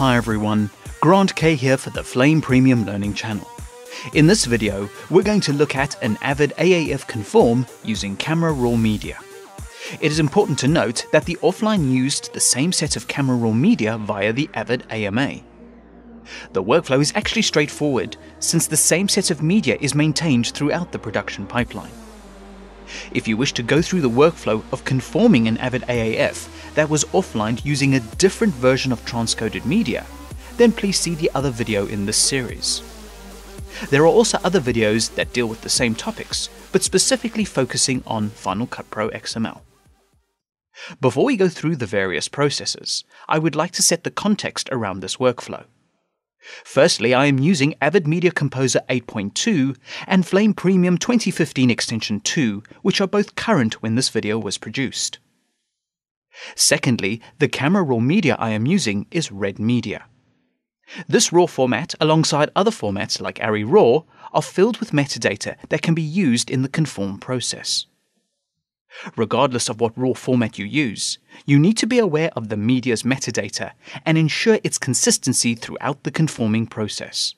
Hi everyone, Grant K here for the Flame Premium Learning channel. In this video, we're going to look at an Avid AAF conform using camera raw media. It is important to note that the offline used the same set of camera raw media via the Avid AMA. The workflow is actually straightforward since the same set of media is maintained throughout the production pipeline. If you wish to go through the workflow of conforming an Avid AAF that was offlined using a different version of transcoded media, then please see the other video in this series. There are also other videos that deal with the same topics, but specifically focusing on Final Cut Pro XML. Before we go through the various processes, I would like to set the context around this workflow. Firstly, I am using Avid Media Composer 8.2 and Flame Premium 2015 Extension 2, which are both current when this video was produced. Secondly, the camera raw media I am using is red media. This raw format, alongside other formats like ARRIRAW, are filled with metadata that can be used in the conform process. Regardless of what raw format you use, you need to be aware of the media's metadata and ensure its consistency throughout the conforming process.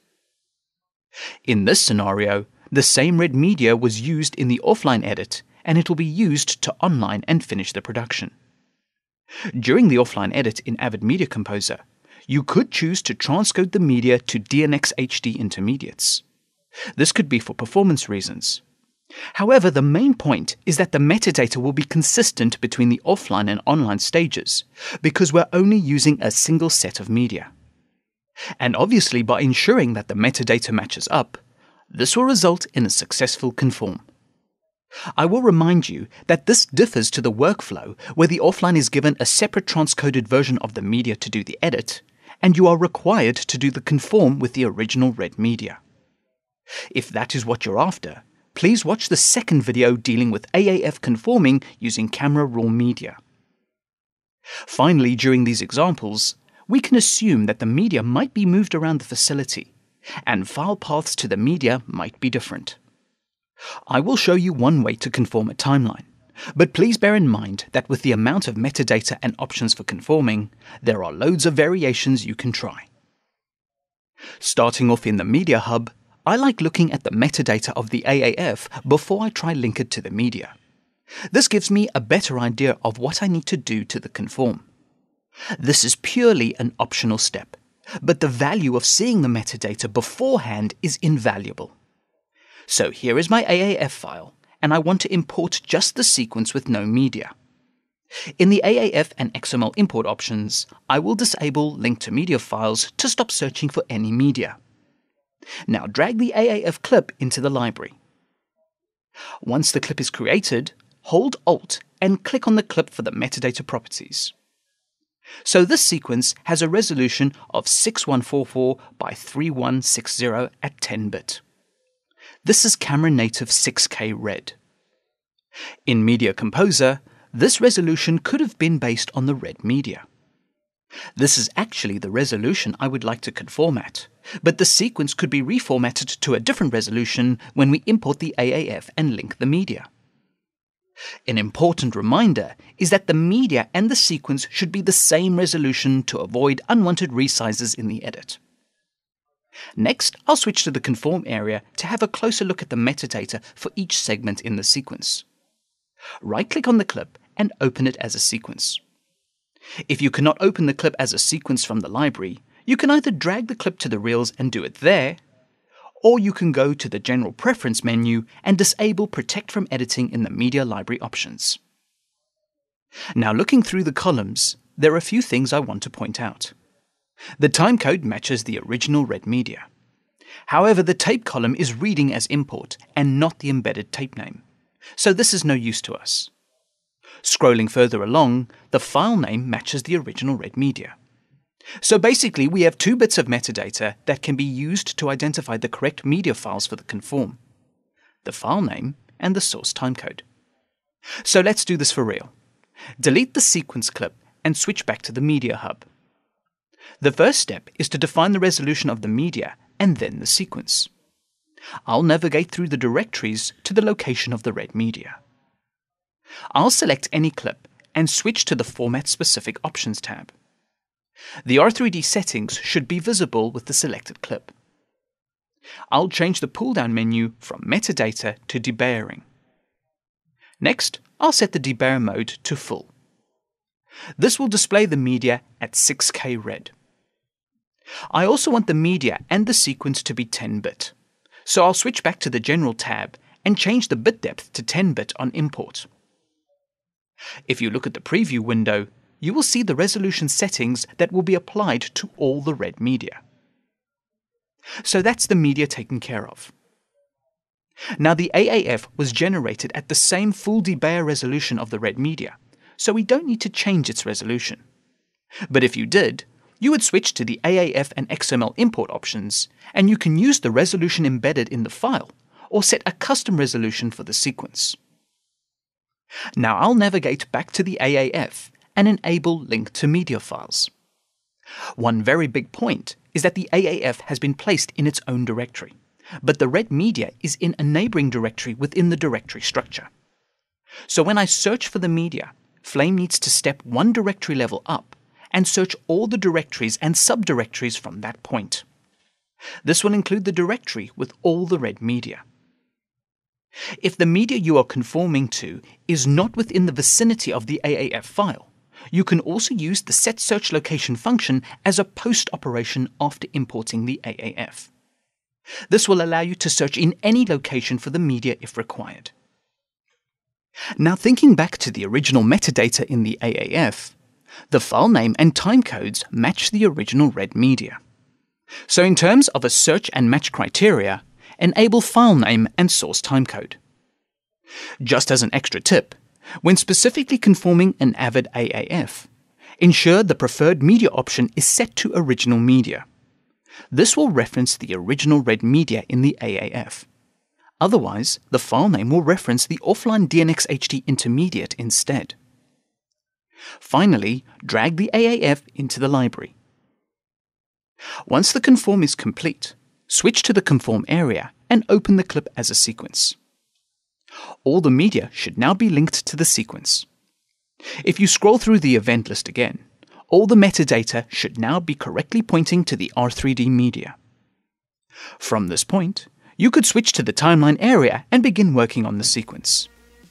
In this scenario, the same red media was used in the offline edit, and it will be used to online and finish the production. During the offline edit in Avid Media Composer, you could choose to transcode the media to DNX HD intermediates. This could be for performance reasons. However, the main point is that the metadata will be consistent between the offline and online stages, because we're only using a single set of media. And obviously, by ensuring that the metadata matches up, this will result in a successful conform. I will remind you that this differs to the workflow where the offline is given a separate transcoded version of the media to do the edit, and you are required to do the conform with the original red media. If that is what you're after, please watch the second video dealing with AAF conforming using camera raw media. Finally, during these examples, we can assume that the media might be moved around the facility, and file paths to the media might be different. I will show you one way to conform a timeline, but please bear in mind that with the amount of metadata and options for conforming, there are loads of variations you can try. Starting off in the Media Hub, I like looking at the metadata of the AAF before I try link it to the media. This gives me a better idea of what I need to do to the conform. This is purely an optional step, but the value of seeing the metadata beforehand is invaluable. So here is my AAF file, and I want to import just the sequence with no media. In the AAF and XML import options, I will disable link to media files to stop searching for any media. Now drag the AAF clip into the library. Once the clip is created, hold Alt and click on the clip for the metadata properties. So this sequence has a resolution of 6144 by 3160 at 10-bit. This is camera native 6K red. In Media Composer, this resolution could have been based on the red media. This is actually the resolution I would like to conform at, but the sequence could be reformatted to a different resolution when we import the AAF and link the media. An important reminder is that the media and the sequence should be the same resolution to avoid unwanted resizes in the edit. Next, I'll switch to the conform area to have a closer look at the metadata for each segment in the sequence. Right-click on the clip and open it as a sequence. If you cannot open the clip as a sequence from the library, you can either drag the clip to the reels and do it there, or you can go to the General Preference menu and disable Protect from Editing in the Media Library options. Now looking through the columns, there are a few things I want to point out. The timecode matches the original red media. However, the tape column is reading as import and not the embedded tape name, so this is no use to us. Scrolling further along, the file name matches the original red media. So basically, we have two bits of metadata that can be used to identify the correct media files for the conform: the file name and the source timecode. So let's do this for real. Delete the sequence clip and switch back to the Media Hub. The first step is to define the resolution of the media and then the sequence. I'll navigate through the directories to the location of the red media. I'll select any clip and switch to the Format Specific Options tab. The R3D settings should be visible with the selected clip. I'll change the pull-down menu from Metadata to Debayering. Next, I'll set the debayer mode to full. This will display the media at 6K red. I also want the media and the sequence to be 10-bit, so I'll switch back to the General tab and change the bit depth to 10-bit on import. If you look at the preview window, you will see the resolution settings that will be applied to all the red media. So that's the media taken care of. Now the AAF was generated at the same full debayer resolution of the red media, so we don't need to change its resolution. But if you did, you would switch to the AAF and XML import options, and you can use the resolution embedded in the file, or set a custom resolution for the sequence. Now I'll navigate back to the AAF and enable Link to Media files. One very big point is that the AAF has been placed in its own directory, but the red media is in a neighboring directory within the directory structure. So when I search for the media, Flame needs to step one directory level up and search all the directories and subdirectories from that point. This will include the directory with all the red media. If the media you are conforming to is not within the vicinity of the AAF file, you can also use the set search location function as a post operation after importing the AAF. This will allow you to search in any location for the media if required. Now thinking back to the original metadata in the AAF, the file name and timecodes match the original red media. So in terms of a search and match criteria, enable file name and source timecode. Just as an extra tip, when specifically conforming an Avid AAF, ensure the preferred media option is set to original media. This will reference the original red media in the AAF. Otherwise, the file name will reference the offline DNxHD intermediate instead. Finally, drag the AAF into the library. Once the conform is complete, switch to the Conform area and open the clip as a sequence. All the media should now be linked to the sequence. If you scroll through the event list again, all the metadata should now be correctly pointing to the R3D media. From this point, you could switch to the timeline area and begin working on the sequence.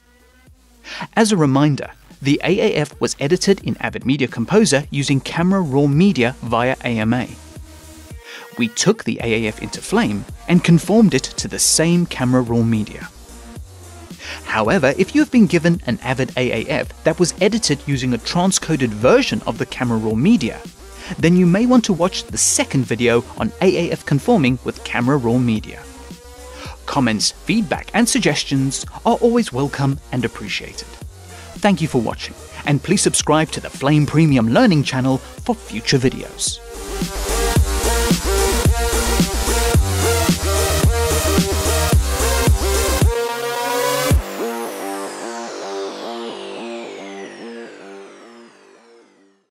As a reminder, the AAF was edited in Avid Media Composer using Camera Raw Media via AMA. We took the AAF into Flame and conformed it to the same Camera Raw Media. However, if you have been given an Avid AAF that was edited using a transcoded version of the Camera Raw Media, then you may want to watch the second video on AAF conforming with Camera Raw Media. Comments, feedback and suggestions are always welcome and appreciated. Thank you for watching, and please subscribe to the Flame Premium Learning channel for future videos.